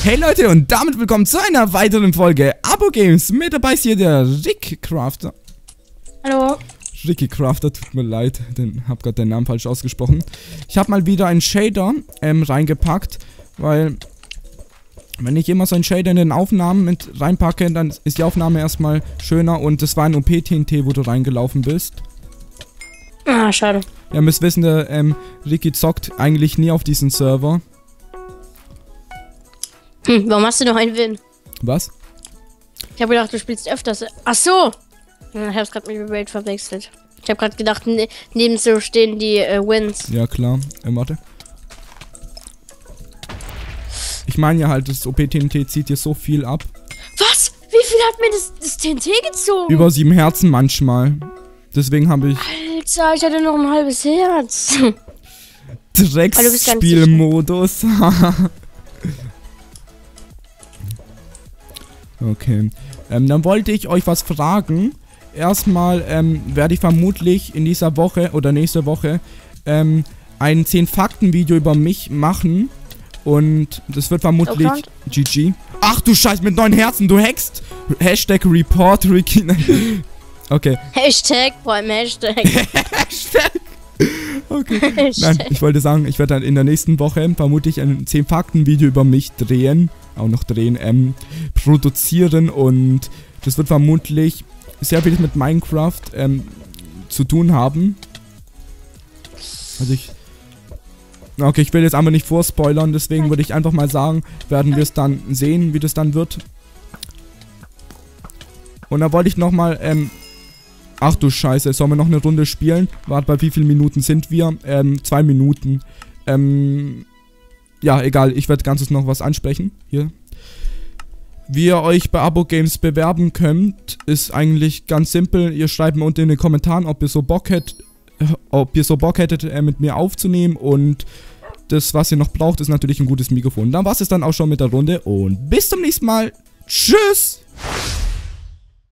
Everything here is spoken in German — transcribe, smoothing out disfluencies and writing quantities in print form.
Hey Leute und damit willkommen zu einer weiteren Folge Abo Games. Mit dabei ist hier der Rick Crafter. Hallo. Ricky Crafter, tut mir leid, hab gerade den Namen falsch ausgesprochen. Ich habe mal wieder einen Shader reingepackt, weil wenn ich immer so einen Shader in den Aufnahmen mit reinpacke, dann ist die Aufnahme erstmal schöner und das war ein OP-TNT, wo du reingelaufen bist. Ah, schade. Ja, ihr müsst wissen, der Ricky zockt eigentlich nie auf diesen Server. Warum hast du noch einen Win? Was? Ich habe gedacht, du spielst öfters. Ach so! Ich hab's gerade mit Raid verwechselt. Ich habe gerade gedacht, neben so stehen die Wins. Ja, klar. Warte. Ich meine ja halt, das OP-TNT zieht dir so viel ab. Was? Wie viel hat mir das TNT gezogen? Über 7 Herzen manchmal. Deswegen habe ich... Alter, ich hatte noch ein halbes Herz. Drecksspielmodus. Okay. Dann wollte ich euch was fragen. Erstmal werde ich vermutlich in dieser Woche oder nächste Woche ein 10-Fakten-Video über mich machen. Und das wird vermutlich GG. Ach du Scheiß, mit 9 Herzen, du hackst. Hashtag Report Ricky. Okay. Hashtag, vor allem Hashtag. Hashtag. Okay. Nein, ich wollte sagen, ich werde dann in der nächsten Woche vermutlich ein 10-Fakten-Video über mich drehen. Produzieren und das wird vermutlich sehr viel mit Minecraft zu tun haben. Also okay, ich will jetzt einfach nicht vorspoilern, deswegen würde ich einfach mal sagen, werden wir es dann sehen, wie das dann wird. Und da wollte ich nochmal, ach du Scheiße, sollen wir noch eine Runde spielen? Warte, bei wie vielen Minuten sind wir? 2 Minuten. Ja, egal, ich werde ganzes noch was ansprechen. Hier. Wie ihr euch bei Abo Games bewerben könnt, ist eigentlich ganz simpel. Ihr schreibt mir unten in den Kommentaren, ob ihr so Bock hättet, mit mir aufzunehmen. Und das, was ihr noch braucht, ist natürlich ein gutes Mikrofon. Dann war es dann auch schon mit der Runde und bis zum nächsten Mal. Tschüss!